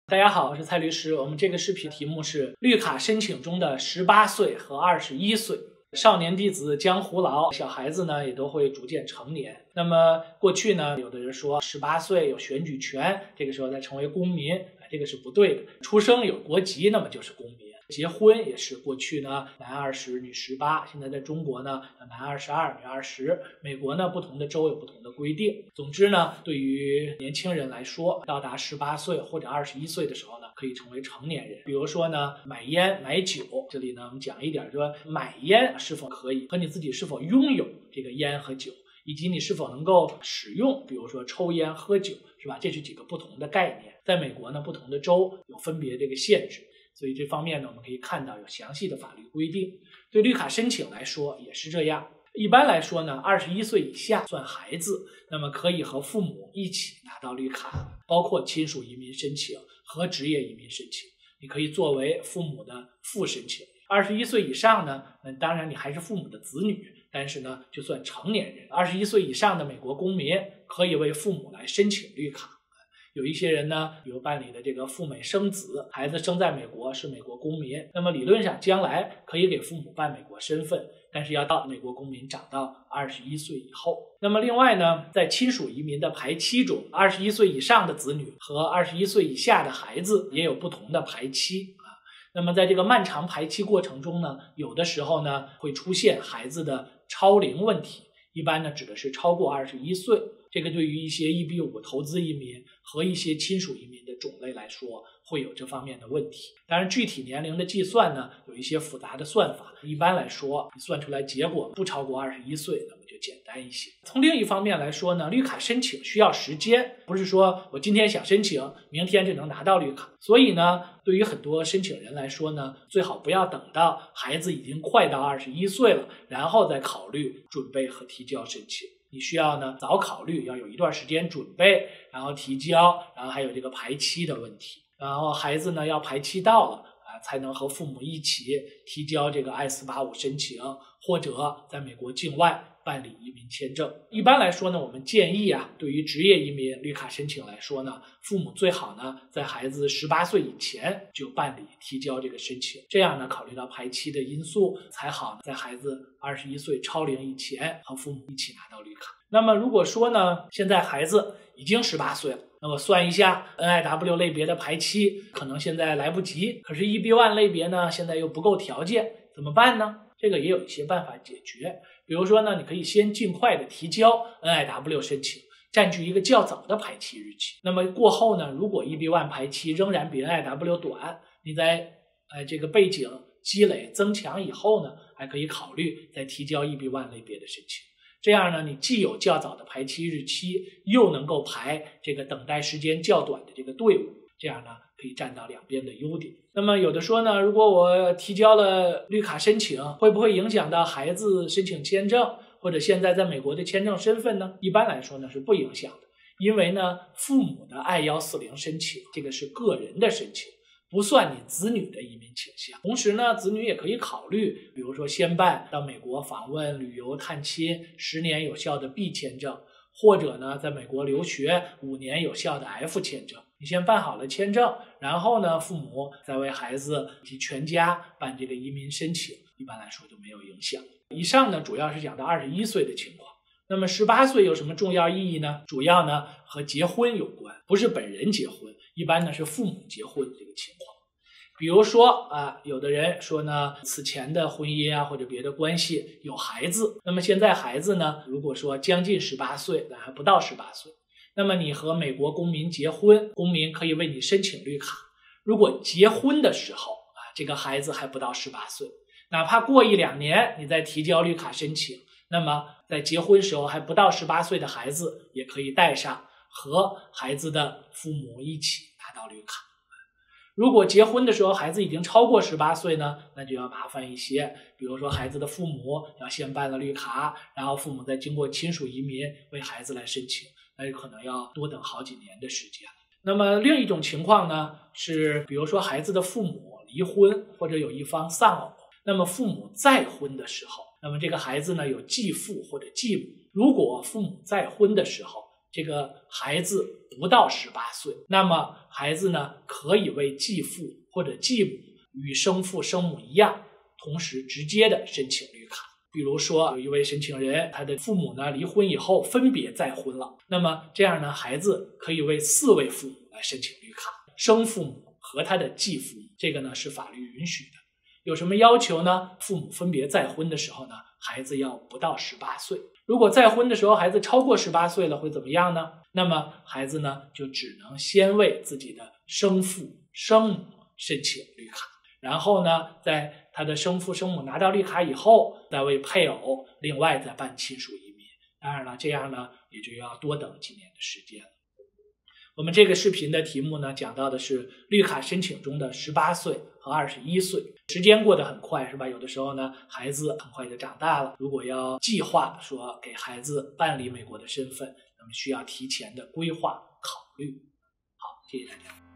大家好，我是蔡律师。我们这个视频题目是绿卡申请中的18岁和21岁。少年弟子江湖老，小孩子呢也都会逐渐成年。那么过去呢，有的人说18岁有选举权，这个时候再成为公民，这个是不对的。出生有国籍，那么就是公民。结婚也是过去呢男20女18，现在在中国呢男22女20，美国呢不同的州有不同的规定。总之呢，对于年轻人来说，到达18岁或者21岁的时候呢，可以成为成年人。比如说呢，买烟买酒，这里呢我们讲一点，说买烟是否可以和你自己是否拥有这个烟和酒，以及你是否能够使用，比如说抽烟喝酒，是吧？这是几个不同的概念。在美国呢，不同的州有分别这个限制。所以这方面呢，我们可以看到有详细的法律规定。对绿卡申请来说也是这样。一般来说呢，21岁以下算孩子，那么可以和父母一起拿到绿卡，包括亲属移民申请和职业移民申请，你可以作为父母的副申请。21岁以上呢，当然你还是父母的子女，但是呢就算成年人。21岁以上的美国公民可以为父母来申请绿卡。有一些人呢，比如办理的这个赴美生子，孩子生在美国是美国公民，那么理论上将来可以给父母办美国身份，但是要到美国公民长到21岁以后。那么另外呢，在亲属移民的排期中，21岁以上的子女和21岁以下的孩子也有不同的排期。那么在这个漫长排期过程中呢，有的时候呢会出现孩子的超龄问题，一般呢指的是超过21岁。这个对于一些EB5投资移民和一些亲属移民的种类来说，会有这方面的问题。当然具体年龄的计算呢，有一些复杂的算法，一般来说你算出来结果不超过21岁，那么就简单一些。从另一方面来说呢，绿卡申请需要时间，不是说我今天想申请明天就能拿到绿卡。所以呢，对于很多申请人来说呢，最好不要等到孩子已经快到21岁了，然后再考虑准备和提交申请。你需要呢早考虑，要有一段时间准备，然后提交，然后还有这个排期的问题。然后孩子呢要排期到了才能和父母一起提交这个 I-485 申请，或者在美国境外办理移民签证。一般来说呢，我们建议对于职业移民绿卡申请来说呢，父母最好呢在孩子18岁以前就办理提交这个申请，这样呢考虑到排期的因素，才好在孩子21岁超龄以前和父母一起拿到绿卡。那么如果说呢，现在孩子已经18岁了，那么算一下 NIW 类别的排期，可能现在来不及，可是 EB1 类别呢现在又不够条件，怎么办呢？这个也有一些办法解决。比如说呢，你可以先尽快的提交 NIW 申请，占据一个较早的排期日期。那么过后呢，如果 EB1 排期仍然比 NIW 短，你在这个背景积累增强以后呢，还可以考虑再提交 EB1 类别的申请。这样呢，你既有较早的排期日期，又能够排这个等待时间较短的这个队伍，这样呢可以占到两边的优点。那么有的说呢，如果我提交了绿卡申请，会不会影响到孩子申请签证或者现在在美国的签证身份呢？一般来说呢是不影响的，因为呢父母的 I-140申请这个是个人的申请，不算你子女的移民倾向。同时呢，子女也可以考虑，比如说先办到美国访问、旅游、探亲10年有效的 B 签证，或者呢在美国留学5年有效的 F 签证。你先办好了签证，然后呢父母再为孩子以及全家办这个移民申请，一般来说就没有影响。以上呢主要是讲到21岁的情况。那么18岁有什么重要意义呢？主要呢和结婚有关，不是本人结婚，一般呢是父母结婚这个情况。比如说有的人说呢，此前的婚姻或者别的关系有孩子，那么现在孩子呢，如果说将近18岁，但还不到18岁，那么你和美国公民结婚，公民可以为你申请绿卡。如果结婚的时候这个孩子还不到18岁，哪怕过1-2年你再提交绿卡申请，那么在结婚时候还不到18岁的孩子也可以带上，和孩子的父母一起拿到绿卡。如果结婚的时候孩子已经超过18岁呢，那就要麻烦一些，比如说孩子的父母要先办了绿卡，然后父母再经过亲属移民为孩子来申请，那可能要多等好几年的时间。那么另一种情况呢，是比如说孩子的父母离婚，或者有一方丧偶，那么父母再婚的时候，那么这个孩子呢有继父或者继母，如果父母再婚的时候， 这个孩子不到18岁，那么孩子呢可以为继父或者继母与生父生母一样，同时直接的申请绿卡。比如说有一位申请人，他的父母呢离婚以后分别再婚了，那么这样呢孩子可以为4位父母来申请绿卡，生父母和他的继父母，这个呢是法律允许的。有什么要求呢？父母分别再婚的时候呢，孩子要不到18岁。如果再婚的时候孩子超过18岁了会怎么样呢？那么孩子呢就只能先为自己的生父生母申请绿卡，然后呢在他的生父生母拿到绿卡以后，再为配偶另外再办亲属移民。当然了，这样呢也就要多等几年的时间了。我们这个视频的题目呢，讲到的是绿卡申请中的18岁和21岁。时间过得很快，是吧？有的时候呢，孩子很快就长大了。如果要计划说给孩子办理美国的身份，那么需要提前的规划考虑。好，谢谢大家。